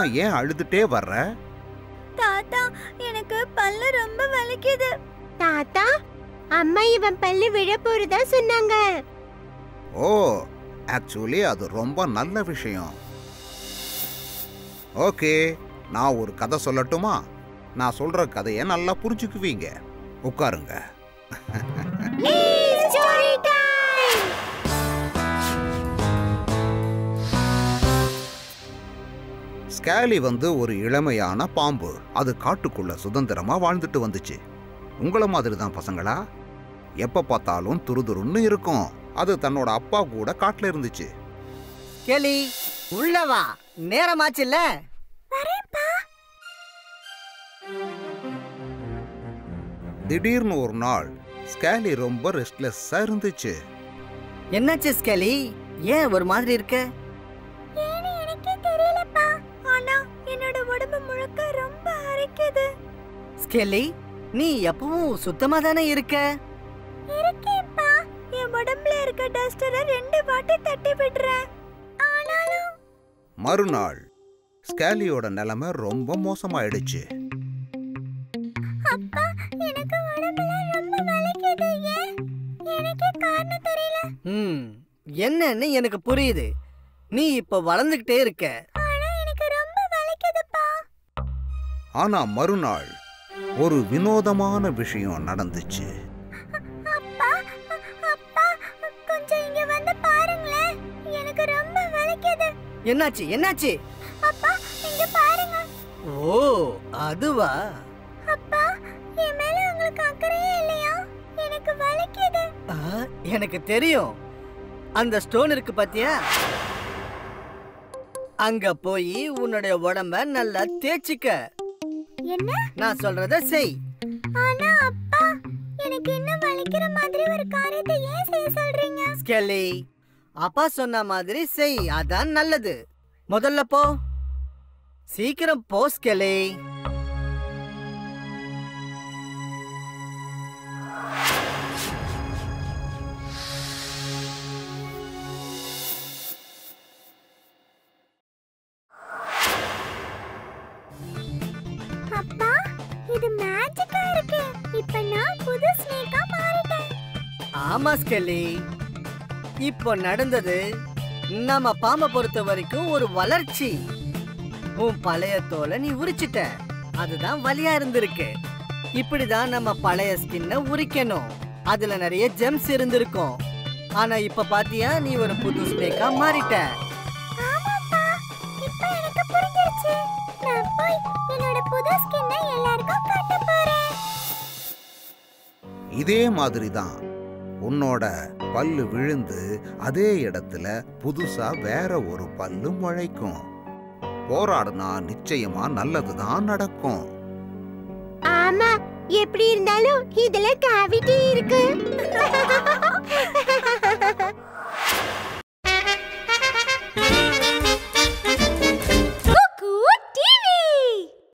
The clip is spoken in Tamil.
ஏன் அழுதுட்டே வர்ற? தாத்தா, எனக்கு பல்லு ரொம்ப வலிக்குது. தாத்தா, அம்மா இவன் பல்லு விழ போறதா சொன்னாங்க. ஓ, ஆக்சுவலி அது ரொம்ப நல்ல விஷயம். ஓகே, நான் ஒரு கதை சொல்லட்டுமா? நான் சொல்ற கதையை நல்லா புரிஞ்சுக்குவீங்க. உட்காருங்க. ஸ்கேலி ஒரு இளமையான பாம்பு. அது காட்டுக்குள்ள சுதந்திரமா வாழ்ந்துட்டு வந்துச்சு. உங்களை மாதிரி தான் பசங்களா. எப்ப பார்த்தாலும் துருதுருன்னு இருக்கும். அது தன்னோட அப்பா கூட காட்டுல இருந்துச்சு. கேலி, உள்ளவா, நேரமாச்சுல்ல. திடீர்னு ஒரு நாள் ஸ்கேலி ரொம்ப ரெஸ்ட்லெஸ்ஸா இருந்துச்சு. என்னாச்சு ஸ்கேலி? ஏன் ஒரு மாதிரி இருக்க? எனக்கே தெரியலப்பா. ஆனா என்னோட உடம்பு முழுக்க ரொம்ப அரிக்குது. ஸ்கேலி, நீ எப்பவும் சுத்தமா தானே இருக்க? இருக்கேப்பா. என் உடம்புல இருக்க டஸ்டரை 2 வாட்டி தட்டி விடுறேன். ஆனாலும் மறுநாள் ஸ்கேலியோட நிலைமை ரொம்ப மோசமாயிடுச்சு. அப்பா, எனக்கு உடம்புல ரொம்ப வலிக்குது. ஏன்? எனக்கே காரணம் தெரியல. என்னன்னு எனக்கு புரியுது. நீ இப்ப வளர்ந்துகிட்டே இருக்க. ஆனா எனக்கு ரொம்ப வலிக்குதுப்பா. ஆனா மறுநாள் ஒரு வினோதமான விஷயம் நடந்துச்சு. அப்பா, அப்பா, கொஞ்சம் இங்க வந்து பாருங்களேன். எனக்கு ரொம்ப வலிக்குது. என்னாச்சு? என்னாச்சு? அப்பா, இங்க பாருங்க. ஓ, அதுவா? அப்பா, என் மேல உங்களுக்கு அக்கறையே இல்லையா? எனக்கு வலிக்குது. எனக்கு தெரியும். அந்த ஸ்டோன் இருக்கு பாத்தியா? அங்க போய் உன்னுடைய உடம்ப நல்லா தேய்ச்சிக்க. என்ன? நான் சொல்றத செய். ஆனா அப்பா, எனக்கு இன்னும் வலிக்கிற மாதிரி ஒரு காரியத்தை ஏன் செய்ய சொல்றீங்க? ஸ்கேலி, அப்பா சொன்ன மாதிரி செய். அதான் நல்லது. முதல்ல போ. சீக்கிரம் போ ஸ்கேலி. அப்பா, இது மேஜிக்கா இருக்கு. இப்ப நான் புது ஸ்னேக்கா மாறிட்டேன். ஆமா ஸ்கேலி, இப்போ நடந்தது நம்ம பாம்பை பொறுத்த வரைக்கும் ஒரு வளர்ச்சி. உன் பழைய தோலை நீ உரிச்சிட்ட. அதுதான் வலியா இருந்திருக்கு. இப்படிதான் நம்ம பழைய ஸ்கின்ன உரிக்கணும். அதுல நிறைய ஜெம்ஸ் இருந்திருக்கும். ஆனா இப்ப பாத்தியா, நீ ஒரு புது ஸ்னேக்கா மாறிட்ட. ஆமாப்பா, இப்ப எனக்கு புரிஞ்சிருச்சு. நான் போய் என்னோட புது ஸ்கின்னை எல்லாருக்கும் காட்ட போறேன். இதே மாதிரி தான் உன்னோட பல்லு விழுந்து அதே இடத்துல புதுசா வேற ஒரு பல்லு முளைக்கும். போராடுனா நிச்சயமா நல்லதுதான் நடக்கும். ஆமா, எப்படி இருந்தாலும் இதுல கேவிட்டி இருக்கு.